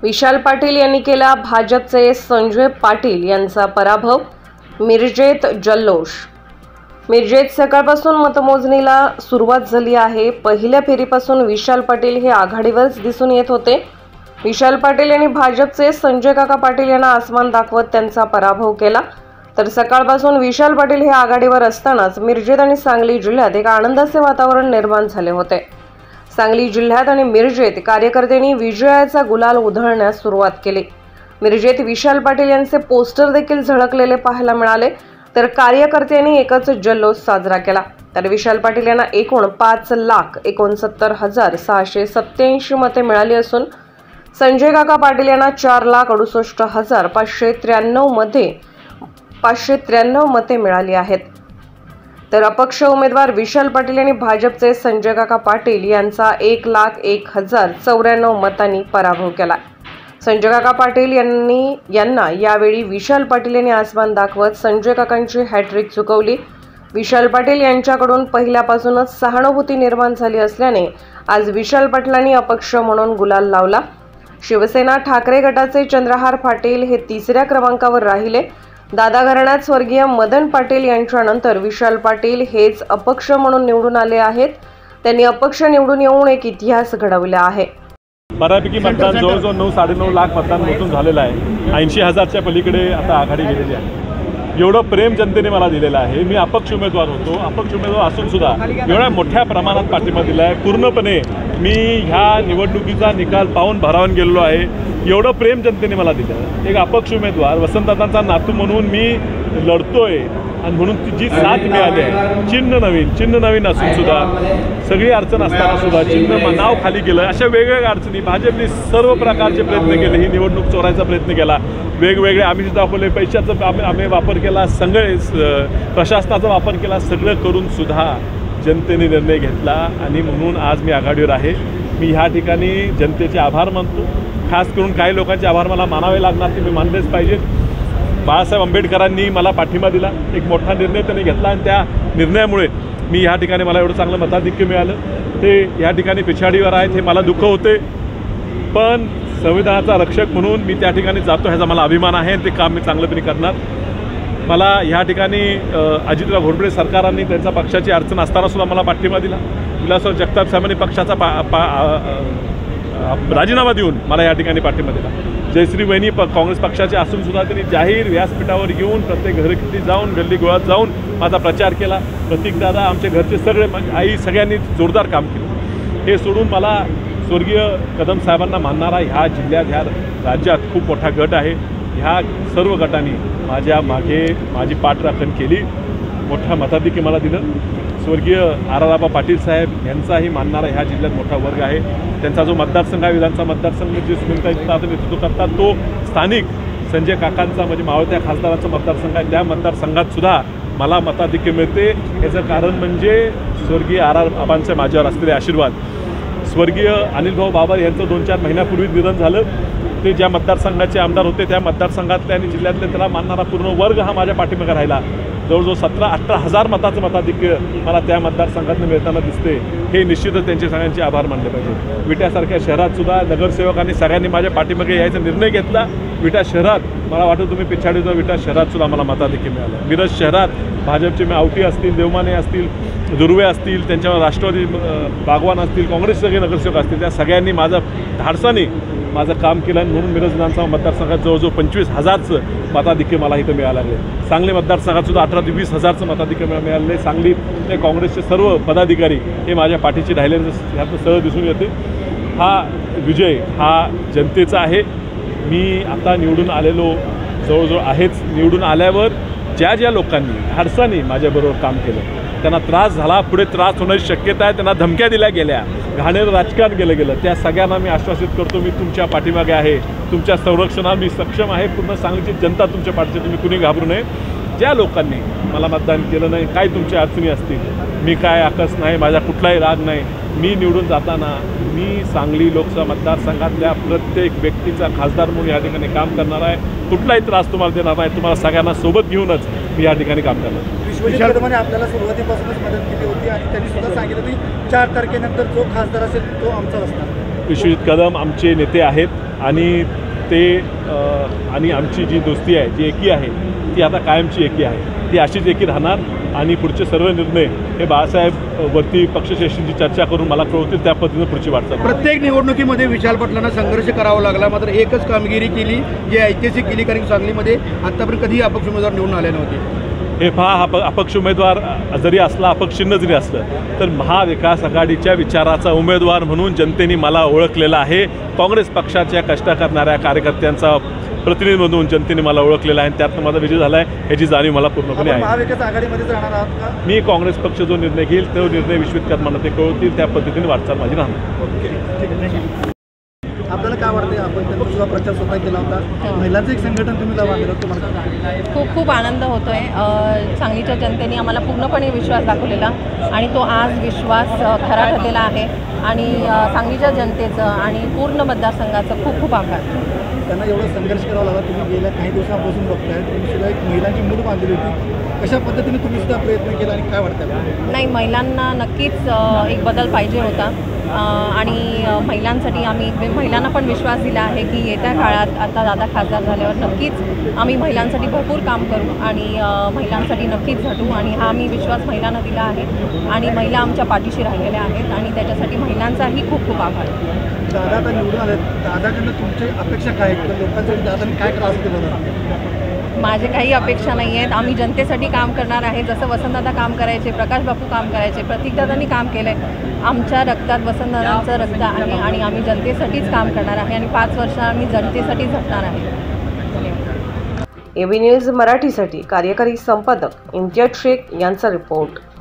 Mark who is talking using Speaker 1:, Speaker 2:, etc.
Speaker 1: विशाल पाटील यांनी केला भाजपचे संजय पाटील यांचा पराभव। मिरजेत जल्लोष। मिरजेत सकाळपासून मतमोजणीला सुरुवात झाली आहे। पहिल्या फेरीपासून विशाल पाटील हे आघाडीवरच दिसून येत होते। विशाल पाटील यांनी भाजपचे संजय काका पाटील यांना आसमान दाखवत त्यांचा पराभव केला। तर सकाळपासून विशाल पाटील हे आघाडीवर असतानाच मिरजेत आणि सांगली जिल्ह्यात एक आनंदाचे वातावरण निर्माण झाले होते। सांगली जिल्ह्यात आणि मिरजेत कार्यकर्त्यांनी विजयाचा गुलाल उधळण्यास सुरुवात केली। मिरजेत विशाल पाटील यांचे पोस्टर देखील झळकलेले पाहायला मिळाले। तर कार्यकर्त्यांनी एकच जल्लोष साजरा केला। तर विशाल पाटील यांना एकूण 5,69,687 मते मिळाली असून संजय काका पाटील यांना 4,68,593 मते मिळाली आहेत। तर अपक्ष उमेदवार विशाल पाटील यांनी भाजपचे संजय काका पाटील यांचा 1,01,094 मतांनी पराभव केला। संजय काका पाटील यांना यावेळी विशाल पाटील यांनी आसमान दाखवत संजय काकांची हॅट्रिक चुकवली। विशाल पाटील यांच्याकडून पहिल्यापासूनच सहानुभूती निर्माण झाली असल्याने आज विशाल पाटलांनी अपक्ष म्हणून गुलाल लावला। शिवसेना ठाकरे गटाचे चंद्रहार पाटील हे 3ऱ्या क्रमांकावर राहिले। दादा घराण्यात स्वर्गीय मदन पाटील यांच्यानंतर विशाल पाटील हेच अपक्ष म्हणून निवडून आले आहेत। त्यांनी अपक्ष निवडून येऊन एक इतिहास घडवला आहे।
Speaker 2: बऱ्यापैकी मतदान जवळजवळ 9-9.5 लाख मतदान मोजून झालेलं आहे। 80,000च्या पलीकडे आता आघाडी गेलेली आहे। एवढं प्रेम जनतेने मला दिलेलं आहे। मी अपक्ष उमेदवार होतो। अपक्ष उमेदवार असून सुद्धा एवढ्या मोठ्या प्रमाणात पाठिंबा दिला आहे। पूर्णपणे मी ह्या निवडणुकीचा निकाल पाहून भारावून गेलेलो आहे। एवढं प्रेम जनतेने मला दिलं। एक अपक्ष उमेदवार वसंतदादांचा नातू म्हणून मी लढतोय आणि म्हणून जी साथ मिळाली आहे। चिन्ह नवीन असून सुद्धा सगळी अडचण असताना सुद्धा चिन्ह नाव खाली केलं। अशा वेगवेगळ्या अडचणी भाजपने सर्व प्रकारचे प्रयत्न केले। ही निवडणूक चोरायचा प्रयत्न केला। वेगवेगळे आम्ही दाखवले, पैशाचा आम्ही वापर केला, सगळे प्रशासनाचा वापर केला। सगळं करून सुद्धा जनतेने निर्णय घेतला आणि म्हणून आज मी आघाडीवर आहे। मी ह्या ठिकाणी जनतेचे आभार मानतो। खास करून काही लोकांचे आभार मला मानावे लागणार, ते मी मानलेच पाहिजेत। बाळासाहेब आंबेडकरांनी मला पाठिंबा दिला। एक मोठा निर्णय त्यांनी घेतला आणि त्या निर्णयामुळे मी ह्या ठिकाणी मला एवढं चांगलं मताधिक्य मिळालं। ते ह्या ठिकाणी पिछाडीवर आहेत हे मला दुःख होते, पण संविधानाचा रक्षक म्हणून मी त्या ठिकाणी जातो ह्याचा मला अभिमान आहे। ते काम मी चांगल्यापणे करणार। मला ह्या ठिकाणी अजितराव घोरपडे सरकारांनी त्यांच्या पक्षाची अडचण असताना सुद्धा मला पाठिंबा दिला। विलासराव जगताप साहेबांनी पक्षाचा राजीनामा देऊन मला या ठिकाणी पाठिंबा दिला। जयश्री वहिनी काँग्रेस पक्षाचे असून सुद्धा त्यांनी जाहीर व्यासपीठावर येऊन प्रत्येक घरगुती जाऊन गल्ली गोळात जाऊन माझा प्रचार केला। प्रतीकदादा, आमचे घरचे सगळे, आई, सगळ्यांनी जोरदार काम केलं। हे सोडून मला स्वर्गीय कदम साहेबांना मानणारा ह्या जिल्ह्यात, ह्या राज्यात खूप मोठा गट आहे। ह्या सर्व गटांनी माझ्या मागे माझी पाठराखण केली। मोठा मताधिक्य मला दिलं। स्वर्गीय आराराबा पाटील साहेब यांचाही मानणारा ह्या जिल्ह्यात मोठा वर्ग आहे। त्यांचा जो मतदारसंघ आहे, विधानसभा मतदारसंघ जे सुनीलताई नेतृत्व करतात, तो स्थानिक संजय काकांचा म्हणजे मावळत्या खासदारांचा मतदारसंघ आहे। त्या मतदारसंघात सुद्धा मला मताधिक्य मिळते। याचं कारण म्हणजे स्वर्गीय आराराबांचे माझ्यावर असलेले आशीर्वाद। स्वर्गीय अनिल भाऊ बाबर यांचं 2-4 महिन्यापूर्वी निधन झालं। ते ज्या मतदारसंघाचे आमदार होते त्या मतदारसंघातले आणि जिल्ह्यातले त्याला मानणारा पूर्ण वर्ग हा माझ्या पाठीमागे राहिला। जवळजवळ 17-18 हजार मताचं मताधिक्य मला त्या मतदारसंघातून मिळताना दिसते। हे निश्चितच त्यांचे सगळ्यांचे आभार मानले पाहिजे। विट्यासारख्या शहरात सुद्धा नगरसेवकांनी सगळ्यांनी माझ्या पाठीमागे यायचा निर्णय घेतला। विटा शहरात मला वाटतं तुम्ही पिछाडीचा विटा शहरात सुद्धा मला मताधिक्य मिळालं। मिरज शहरात भाजपचे आवटी असतील, देवमाने असतील, दुर्वे असतील, त्यांच्यावर राष्ट्रवादी बागवान असतील, काँग्रेस सगळे नगरसेवक असतील, त्या सगळ्यांनी माझं धाडसाने माझं काम केलं आणि म्हणून मिरज विधानसभा मतदारसंघात जवळजवळ 25,000चं मताधिक्य मला इथं मिळालं आहे। सांगली मतदारसंघात सुद्धा 18 ते 20,000चं मताधिक्य मिळालं आहे। सांगलीचे काँग्रेसचे सर्व पदाधिकारी हे माझ्या पाठीशी राहिलेले ह्यातून सहज दिसून येते। हा विजय हा जनतेचा आहे। मी आता निवडून आलेलो जवळजवळ आहेच। निवडून आल्यावर ज्या ज्या लोकांनी धाडसाने माझ्याबरोबर काम केलं, त्यांना त्रास झाला, पुढे त्रास होण्याची शक्यता आहे, त्यांना धमक्या दिल्या गेल्या, घाणेरं राजकारण केलं गेलं, त्या सगळ्यांना मी आश्वासित करतो मी तुमच्या पाठीमागे आहे। तुमच्या संरक्षणात मी सक्षम आहे। पूर्ण सांगलीची जनता तुमच्या पाठीशी, तुम्ही कुणी घाबरू नये। ज्या लोकांनी मला मतदान केलं नाही, काय तुमच्या अडचणी असतील, मी काय आकस नाही, माझा कुठलाही राग नाही। मी निवडून जाताना मी सांगली लोकसभा मतदारसंघातल्या प्रत्येक व्यक्तीचा खासदार म्हणून या ठिकाणी काम करणार आहे। कुठलाही त्रास तुम्हाला देणार नाही। तुम्हाला सगळ्यांना सोबत घेऊनच मी या ठिकाणी काम करणार।
Speaker 3: विश्वजित कदमांनी आपल्याला सुरुवातीपासूनच मदत केली होती आणि त्यांनी सुद्धा सांगितलं की 4 तारखेनंतर जो खासदार असेल तो आमचा असणार।
Speaker 2: विश्वजित कदम आमचे नेते आहेत आणि ते आणि आमची जी दोस्ती आहे, जी एकी आहे, ती आता कायमची एकी आहे. ती अशीच एकी राहणार आणि पुढचे सर्व निर्णय हे बाळासाहेब वरती पक्षश्रेष्ठींची चर्चा करून मला कळवतील, त्या पद्धतीनं पुढची वाटचाल.
Speaker 3: प्रत्येक निवडणुकीमध्ये विशाल पाटलांना संघर्ष करावा लागला, मात्र एकच कामगिरी केली जी ऐतिहासिक केली, कारण सांगलीमध्ये आतापर्यंत कधीही अपक्ष उमेदवार निवडून आले नव्हते.
Speaker 2: हे पहा, अपक्ष उमेदवार जरी असला, अपक्ष चिन्ह जरी असलं तर महाविकास आघाडीच्या विचाराचा उमेदवार म्हणून जनतेने मला ओळखलेला आहे. काँग्रेस पक्षाच्या कष्ट करणाऱ्या कार्यकर्त्यांचा प्रतिनिधी म्हणून जनतेने मला ओळखलेला आहे. त्यातनं माझा विजय झाला आहे याची जाणीव मला पूर्णपणे आहे.
Speaker 3: महाविकास आघाडीमध्येच राहणार आहात का?
Speaker 2: मी काँग्रेस पक्ष जो निर्णय घेईल तो निर्णय विश्वजित कदमांना ते कळवतील, त्या पद्धतीने वाटचाल माझी राहणार.
Speaker 3: आपल्याला काय वाटते, आपण त्यांचा सुद्धा प्रचार स्वतः केला होता, महिलांचं एक संघटन तुम्ही बांधलं, तुम्हाला
Speaker 4: खूप आनंद होतो आहे. सांगलीच्या जनतेने आम्हाला पूर्णपणे विश्वास दाखवलेला आणि तो आज विश्वास खरा ठरलेला आहे आणि सांगलीच्या जनतेचं आणि पूर्ण मतदारसंघाचं खूप आभार.
Speaker 3: त्यांना एवढा संघर्ष करावा लागला. तुम्ही गेल्या काही दिवसांपासून बघताय, तुम्ही सुद्धा एक महिलांची मूड बांधली होती, कशा पद्धतीने तुम्ही सुद्धा प्रयत्न केला आणि काय वाटतं?
Speaker 4: नाही, महिलांना नक्कीच एक बदल पाहिजे होता आणि महिलांना पण विश्वास दिला आहे की येत्या काळात आता दादा खासदार झाल्यावर नक्कीच आम्ही महिलांसाठी भरपूर काम करू आणि महिलांसाठी नक्कीच झटू आणि हा मी विश्वास महिलांना दिला आहे आणि महिला आमच्या पाठीशी राहिलेल्या आहेत आणि त्याच्यासाठी महिलांचाही खूप आभार.
Speaker 3: दादा आता निवडून आले, दादाकडनं तुमची अपेक्षा काय आहेत? तर लोकांसाठी दादाने काय त्रास दिला?
Speaker 4: माझे काही अपेक्षा नाही आहेत. आम्ही जनतेसाठी काम करणार आहे. जसं वसंतदादा काम करायचे, प्रकाश बापू काम करायचे, प्रतीकदादांनी काम केलं आहे. आमच्या रक्तात वसंतदादांचं रक्त आहे आणि आम्ही जनतेसाठीच काम करणार आहे आणि 5 वर्ष आम्ही जनतेसाठी झटणार आहे.
Speaker 1: एबी न्यूज मराठीसाठी कार्यकारी संपादक इम्तियाज शेख यांचा रिपोर्ट.